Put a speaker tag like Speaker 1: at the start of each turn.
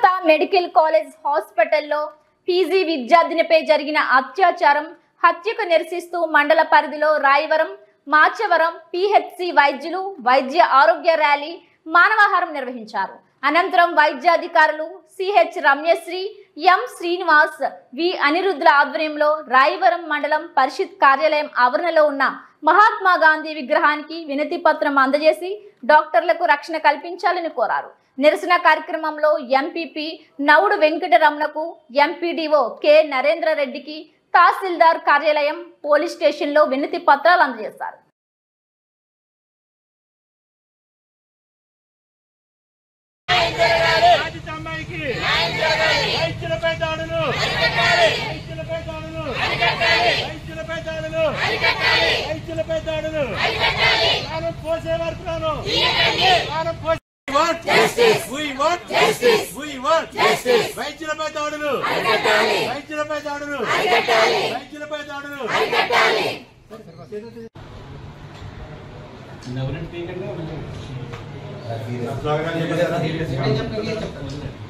Speaker 1: Samata medical college హాస్పిటల్లో PG విద్యార్థినిపై జరిగిన అత్యాచారం హత్యకు నిరసిస్తూ మండల పరిధిలో రాయవరం మాచవరం పిహెచ్సి వైద్యులు వైద్య ఆరోగ్య ర్యాలీ మానవహారం నిర్వహించారు. అనంతరం వైద్యాధికారులు CH Ramyasri, M Srinivas, V అనిరుద్ల ఆధ్వర్యంలో రాయవరం మండలం పరిషత్ కార్యాలయం ఆవరణలో ఉన్న మహాత్మా గాంధీ విగ్రహానికి వినతి పత్రం అందజేసి డాక్టర్లకు రక్షణ కల్పించాలని కోరారు. నిరసన కార్యక్రమంలో ఎంపీపీ నవుడు వెంకటరమణకు, ఎంపీడీఓ కె నరేంద్ర రెడ్డికి తహసీల్దార్ కార్యాలయం పోలీస్ స్టేషన్లో వినతి పత్రాలు అందజేశారు.
Speaker 2: We want justice. We want justice. వైద్యులపై దాడులు అరికట్టాలి. వైద్యులపై దాడులు అరికట్టాలి. వైద్యులపై దాడులు అరికట్టాలి. నవరన్ పీకన్నా